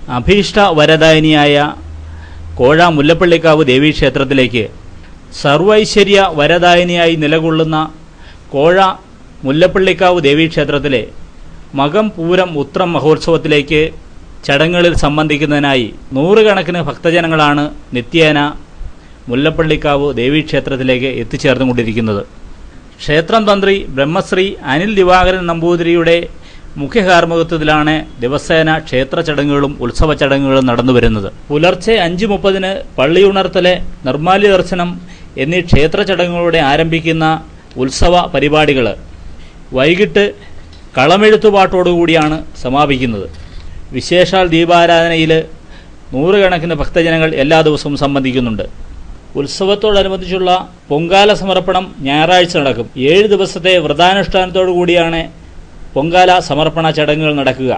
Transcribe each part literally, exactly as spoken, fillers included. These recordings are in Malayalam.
അഭീഷ്ട വരദായിനിയായ കോഴ മുല്ലപ്പള്ളിക്കാവ് ദേവീക്ഷേത്രത്തിലേക്ക് സർവൈശ്വര്യ വരദായിനിയായി നിലകൊള്ളുന്ന കോഴ മുല്ലപ്പള്ളിക്കാവ് ദേവീക്ഷേത്രത്തിലെ മകം പൂരം ഉത്രം മഹോത്സവത്തിലേക്ക് ചടങ്ങുകളിൽ സംബന്ധിക്കുന്നതിനായി നൂറുകണക്കിന് ഭക്തജനങ്ങളാണ് നിത്യേന മുല്ലപ്പള്ളിക്കാവ് ദേവീക്ഷേത്രത്തിലേക്ക് എത്തിച്ചേർന്നുകൊണ്ടിരിക്കുന്നത്. ക്ഷേത്രം തന്ത്രി ബ്രഹ്മശ്രീ അനിൽ ദിവാകരൻ നമ്പൂതിരിയുടെ മുഖ്യകാർമ്മികത്വത്തിലാണ് ദിവസേന ക്ഷേത്ര ചടങ്ങുകളും ഉത്സവ ചടങ്ങുകളും നടന്നുവരുന്നത്. പുലർച്ചെ അഞ്ച് മുപ്പതിന് പള്ളിയുണർത്തല്, നിർമ്മാല്യ ദർശനം എന്നീ ക്ഷേത്ര ചടങ്ങുകളോടെ ആരംഭിക്കുന്ന ഉത്സവ പരിപാടികൾ വൈകിട്ട് കളമെഴുത്തുപാട്ടോടുകൂടിയാണ് സമാപിക്കുന്നത്. വിശേഷാൽ ദീപാരാധനയിൽ നൂറുകണക്കിന് ഭക്തജനങ്ങൾ എല്ലാ ദിവസവും സംബന്ധിക്കുന്നുണ്ട്. ഉത്സവത്തോടനുബന്ധിച്ചുള്ള പൊങ്കാല സമർപ്പണം ഞായറാഴ്ച നടക്കും. ഏഴ് ദിവസത്തെ വ്രതാനുഷ്ഠാനത്തോടു കൂടിയാണ് പൊങ്കാല സമർപ്പണ ചടങ്ങുകൾ നടക്കുക.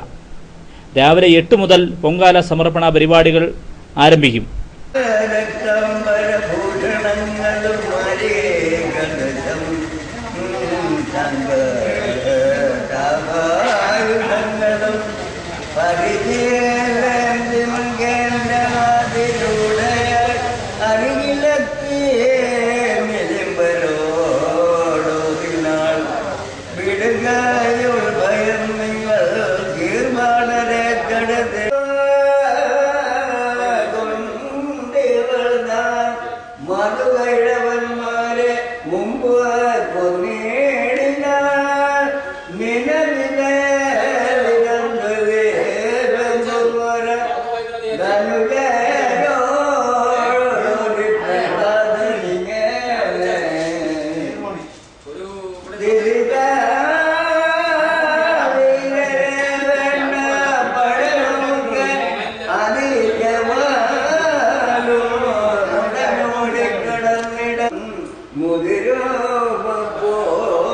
രാവിലെ എട്ട് മുതൽ പൊങ്കാല സമർപ്പണ പരിപാടികൾ ആരംഭിക്കും.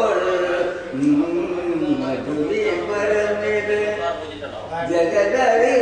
ജഗദ